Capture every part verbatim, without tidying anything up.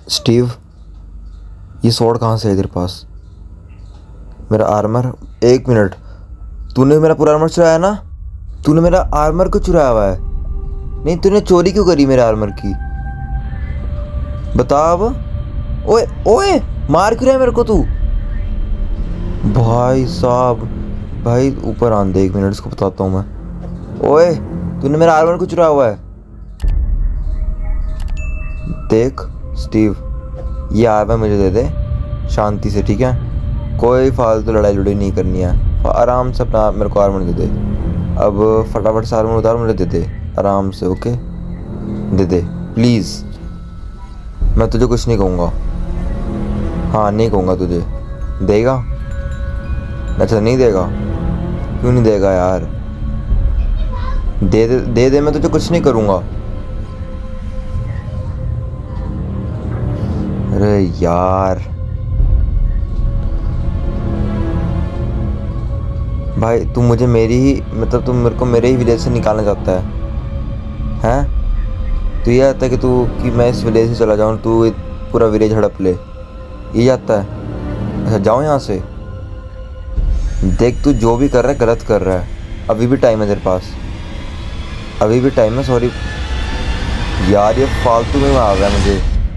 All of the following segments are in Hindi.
स्टीव, ये स्वॉर्ड कहाँ से है तेरे पास? मेरा आर्मर? एक मिनट, तूने मेरा पूरा आर्मर चुराया ना? तूने मेरा आर्मर क्यों चुराया हुआ है? नहीं, तूने चोरी क्यों करी मेरे आर्मर की? बता अब। ओए ओए, मार क्यों रहा है मेरे को तू? भाई साहब, भाई ऊपर आन दे, एक मिनट इसको बताता हूँ मैं। ओए, तूने मेरा आर्मर क्यों चुराया हुआ है? देख स्टीव, ये आर्मर मुझे दे दे शांति से, ठीक है? कोई फालतू लड़ाई लड़ाई नहीं करनी है, आराम से अपना मेरे को आर्मर दे दे। अब फटाफट से आर्मर उतार, मुझे दे दे आराम से, ओके? दे दे प्लीज़, मैं तुझे कुछ नहीं कहूँगा। हाँ, नहीं कहूँगा तुझे। देगा? अच्छा नहीं देगा? क्यों नहीं देगा यार? दे दे दे दे, मैं तुझे कुछ नहीं करूँगा। अरे यार भाई, तू मुझे मेरी ही मतलब तुम मेरे को मेरे ही विलेज से निकालना चाहता है हैं? तो ये आता है कि तू कि मैं इस विलेज से चला जाऊँ, तू पूरा विलेज हड़प ले, ये आता है? अच्छा जाओ यहाँ से। देख, तू जो भी कर रहा है गलत कर रहा है। अभी भी टाइम है तेरे पास, अभी भी टाइम है। सॉरी यार, ये फालतू में आ रहा है मुझे।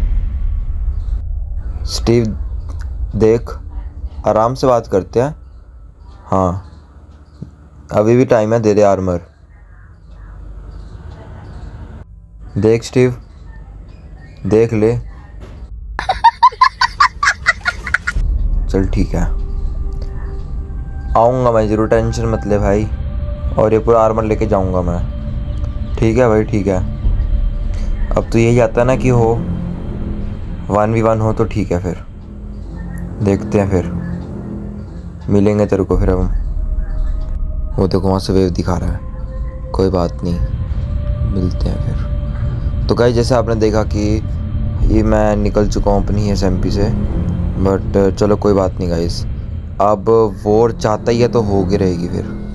स्टीव देख, आराम से बात करते हैं। हाँ, अभी भी टाइम है, दे दे आर्मर। देख स्टीव, देख ले। चल ठीक है, आऊँगा मैं ज़रूर, टेंशन मत ले भाई। और ये पूरा आर्मर लेके जाऊँगा मैं, ठीक है भाई? ठीक है। अब तो यही आता है ना कि हो वन वी वन हो तो ठीक है, फिर देखते हैं, फिर मिलेंगे तेरे को फिर हम। वो देखो वहाँ से वेव दिखा रहा है, कोई बात नहीं, मिलते हैं फिर। तो गाइस, जैसे आपने देखा कि ये मैं निकल चुका हूँ अपनी एस एम पी से, बट चलो कोई बात नहीं गाइस। अब वॉर चाहता ही है तो होगी रहेगी फिर।